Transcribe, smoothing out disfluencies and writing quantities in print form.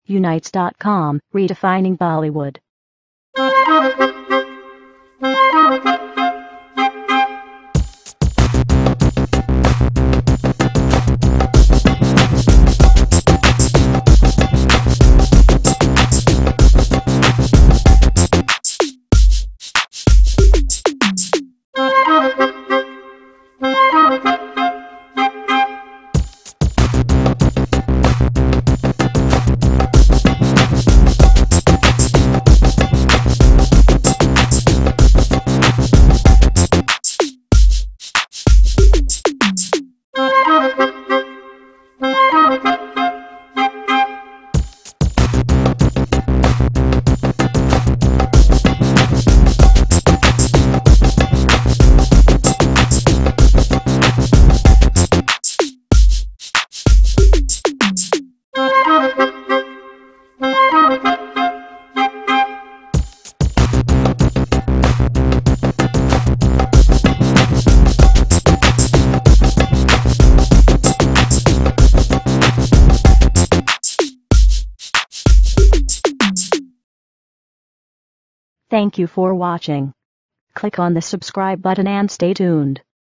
Unites.com, redefining Bollywood. Thank you for watching. Click on the subscribe button and stay tuned.